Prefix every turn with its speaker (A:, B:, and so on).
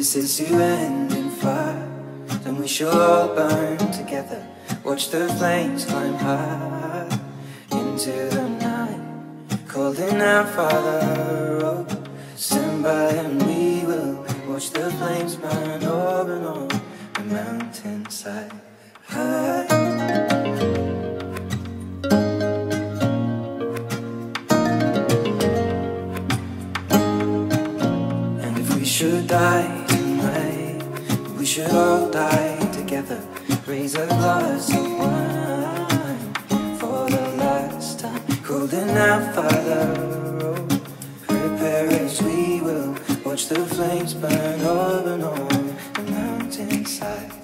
A: this is to end in fire, then we shall all burn together. Watch the flames climb high into the night, calling out, Father, oh, stand by and we will watch the flames burn over and on the mountainside. And if we should die tonight, we should all die together. Raise a glass of wine for the last time, calling out, Father, oh, prepare as we will watch the flames burn over and on the mountainside.